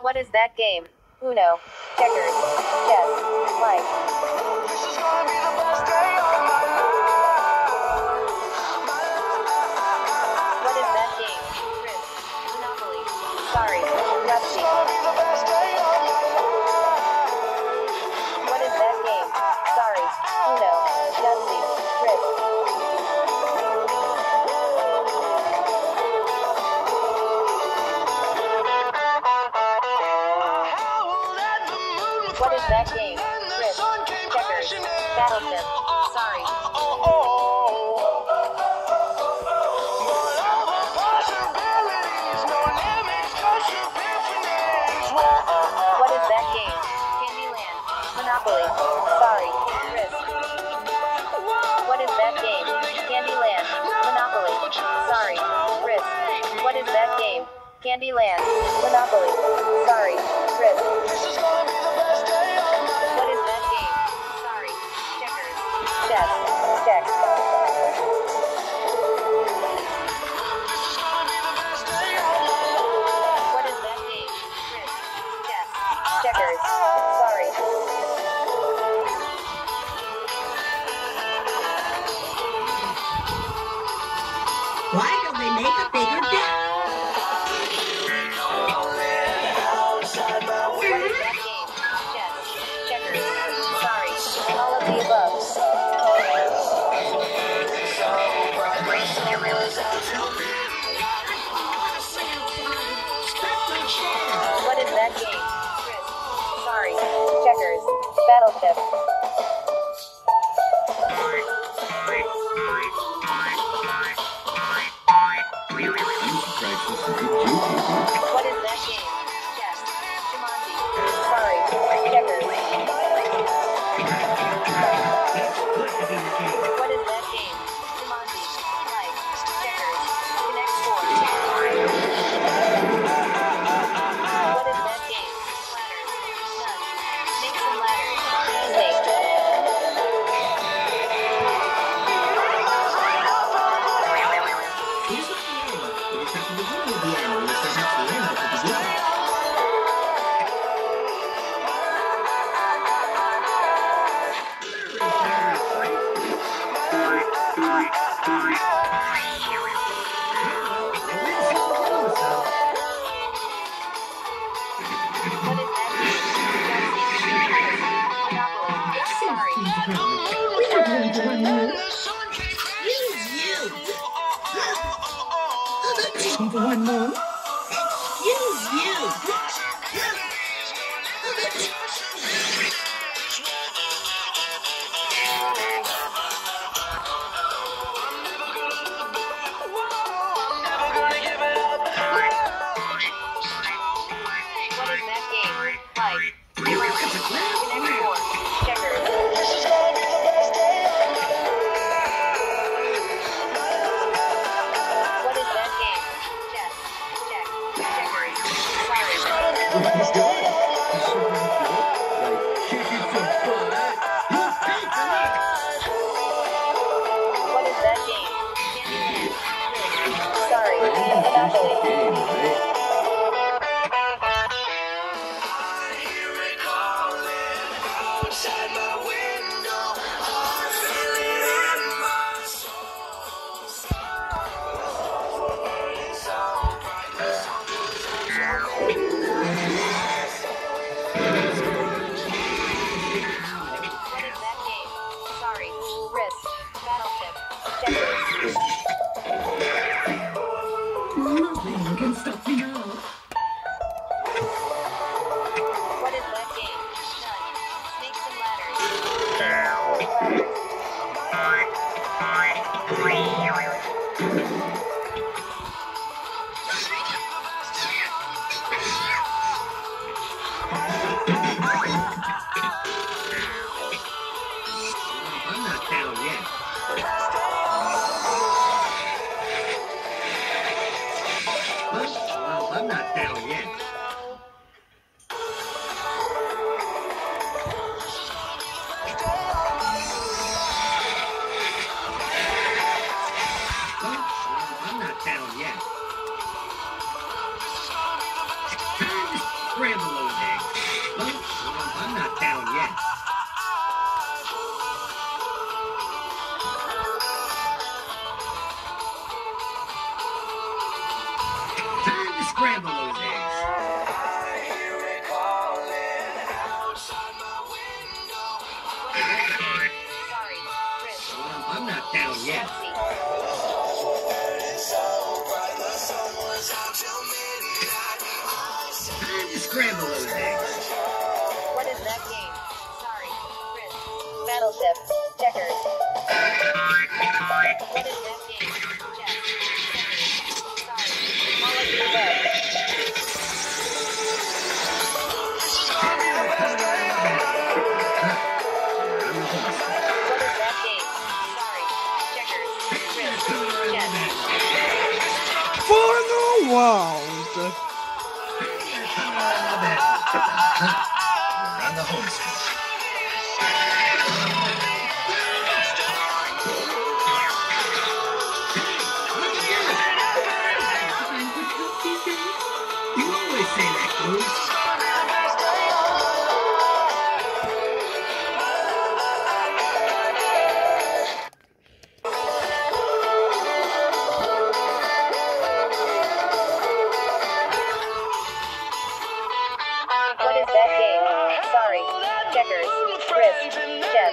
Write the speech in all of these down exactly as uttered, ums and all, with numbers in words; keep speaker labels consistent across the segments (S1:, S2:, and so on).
S1: What is that game? Uno, checkers, chess, life.
S2: This is gonna be the best day of my life.
S1: What is that game? Risk, Monopoly. Sorry,
S2: This is
S1: Yahtzee.
S2: gonna be the best day of my life.
S1: What is that game? Sorry, Uno, Yahtzee, Risk. What is that game? Risk, checkers, battleship. Sorry. What is that game? Candyland, Monopoly. Sorry, Risk. What is that game? Candyland, Monopoly. Sorry, Risk. What is that game? Candyland, Monopoly. Sorry, Risk. What is that game? Sorry, checkers, chess, check. What is that game? Risk, chess, checkers. Sorry.
S3: Why don't they make a bigger deck?
S1: What is that game? Chess, checkers. Sorry, all of the above. What is that game? Risk. Sorry, checkers. Battleship. What is that game? Chess. Jumanji. Sorry, checkers. What is that game? Jumanji. Life. Checkers. Connect four. What is that game? Ladders. None. Make some ladders. Snake.
S3: Here's what the end. We're expecting the beginning of the end. We're expecting the end at the beginning.
S1: What is that game? Monopoly. Sorry.
S3: We are going to run you. Use you. Two for one more. Use you.
S1: What is that game? Life. Connect four. Checkers. What is that game? Chess. Check. Checkers. Sorry.
S3: He's good. He's so good. Like, kicking some butt. He's taking it.
S1: What is that game? Candyland. Sorry. Monopoly.
S2: Outside my window, I feel it in my soul. Burning so bright, the sun goes out.
S1: What is that game? Sorry. Risk. Battleship. Checkers.
S3: Nothing can stop me now.
S1: What is that game? None. Snakes and ladders.
S3: I'm not down yet. Well, I'm not down yet. Well, Scramble those eggs.
S1: What is that game? Sorry. Risk. Battleship. Checkers. What is that game? Chess. Checkers. Sorry. All of the above. What is that game? Sorry. Checkers. Risk. Chess.
S4: Final round.
S3: We're on the home stretch. You always say that, Goose.
S1: What is that game? Sorry. Checkers. Risk. Chess.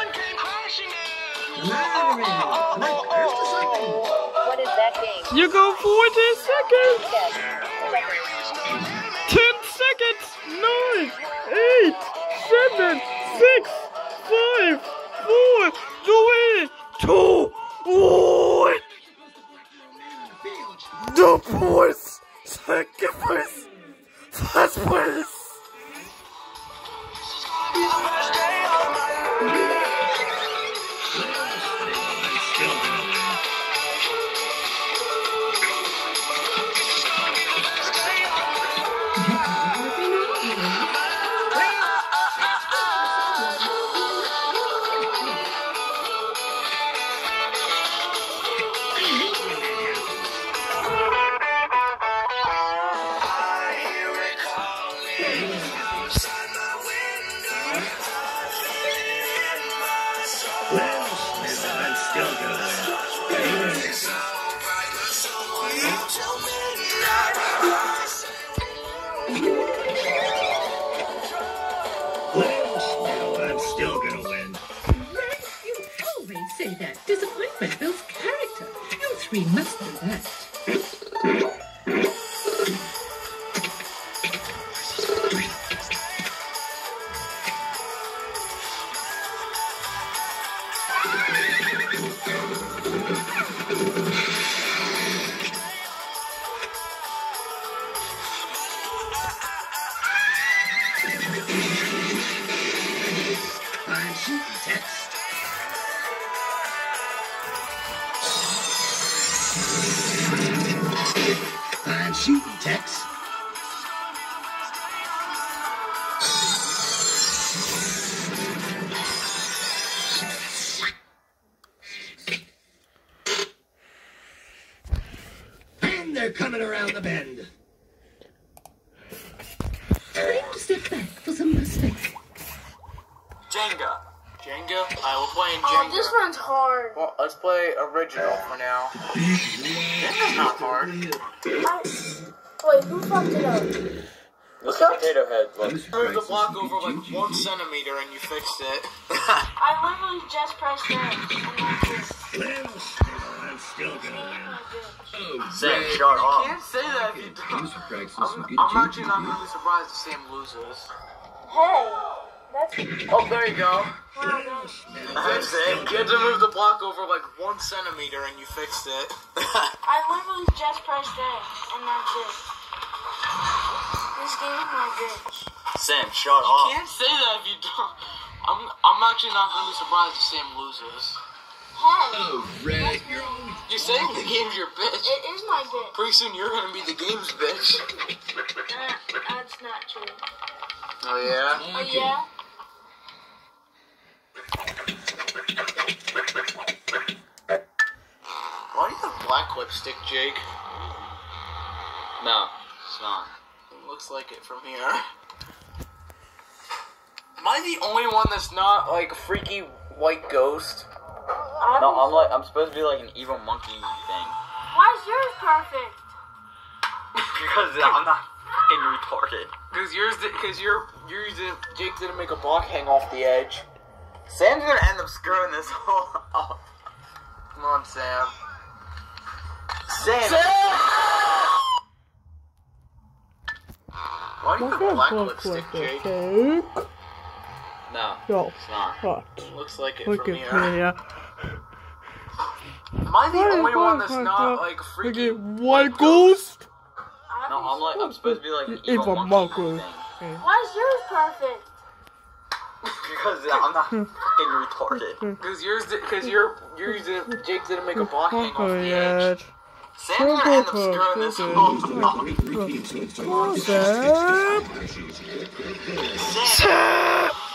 S1: What is that game?
S4: You go forty seconds.
S1: Chess. Checkers.
S4: ten seconds. nine, eight, seven, six, five, four, three, two, one. The fourth second place. First place.
S3: Still gonna win. Well, I'm still gonna win. Well, I'm still gonna win.
S5: You always say that. Disappointment builds character. You three must know that.
S3: I'm shooting text. I'm shooting text. And they're coming around the bend.
S5: Time to step back for some respect.
S6: Jenga. Jenga? I will play in
S7: Oh,
S6: Jenga.
S7: this one's hard.
S6: Well, let's play original for now. Jenga's not hard.
S7: I, wait, who fucked it up?
S6: Look at Potato Head. Look. Move the block over like one centimeter and you fixed it.
S7: I literally just pressed it, and that's it.
S3: Well, I'm still gonna win. Oh,
S6: Sam,
S3: Red.
S6: shut up. You can't say that if you don't.
S3: Thanks for practicing
S6: I'm,
S3: some good
S6: I'm actually
S3: jujitsu,
S6: not
S3: dude.
S6: really surprised if Sam loses.
S7: Hey, that's
S6: Oh, there you go.
S7: wow. Done.
S6: That's it. You had to move the block over like one centimeter and you fixed it.
S7: I literally just pressed it, and that's it. This game is my bitch.
S6: Sam, shut up. You can't say that if you don't. I'm, I'm actually not going to be surprised if Sam loses.
S7: Hey,
S3: Oh, Red, you're always...
S6: You're saying the game's your bitch.
S7: it is my bitch.
S6: Pretty soon you're going to be the game's bitch.
S7: Uh, that's not true.
S6: Oh, yeah?
S7: Oh yeah?
S6: Why do you have black lipstick, Jake? No, it's not. It looks like it from here. Am I the only one that's not like a freaky white ghost?
S7: I'm,
S8: No, I'm like I'm supposed to be like an evil monkey thing.
S7: Why is yours perfect?
S8: Because I'm not fucking retarded.
S6: Because yours, because you're, yours didn't, Jake didn't make a block hang off the edge.
S8: Sam's gonna end up screwing this whole up.
S6: Come on, Sam.
S8: Sam!
S6: Why
S8: like
S4: What's
S8: the
S4: that
S8: black
S4: black
S8: lipstick, Jake?
S4: lipstick?
S6: No,
S4: No.
S6: it's not.
S4: What?
S6: Looks like it
S4: Look
S6: from
S4: at
S6: here.
S4: me.
S8: Am I the only one that's not like
S4: Look
S8: freaking
S4: at white ghost.
S8: No, I'm like I'm supposed to be like an
S4: Evil
S8: evil
S4: monkey.
S8: monkey thing.
S7: Why is yours perfect?
S8: Because I'm not fucking retarded.
S6: Because yours, because your, yours didn't, Jake didn't make a block hang off
S4: Oh,
S6: the edge.
S4: yeah.
S8: Sam's gonna end up screwing this whole.
S4: What's that?
S8: Sam,